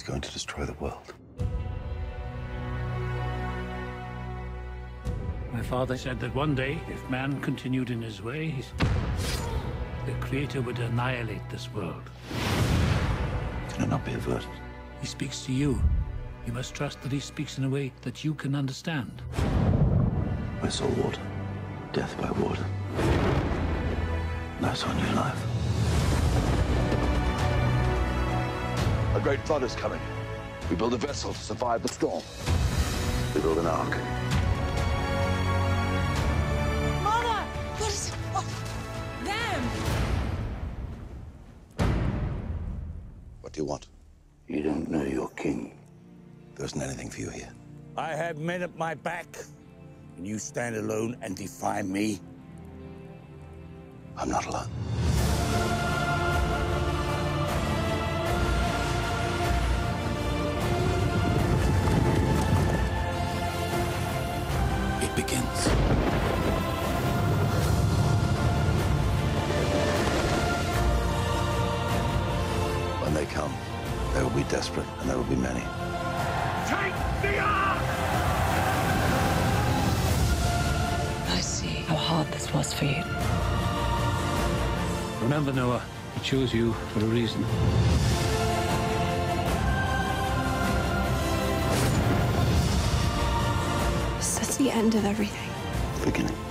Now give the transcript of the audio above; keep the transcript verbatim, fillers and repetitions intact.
going to destroy the world. My father said that one day, if man continued in his ways, the Creator would annihilate this world. Can it not be averted? He speaks to you. You must trust that he speaks in a way that you can understand. I saw water. Death by water. And I saw new life. A great flood is coming. We build a vessel to survive the storm. We build an ark. Mother! What is it? What? Them! What do you want? You don't know your king. There isn't anything for you here. I have men at my back, and you stand alone and defy me? I'm not alone. It begins. When they come, they will be desperate, and there will be many. Take the ark! I see how hard this was for you. Remember, Noah, he chose you for a reason. Is this the end of everything? Beginning.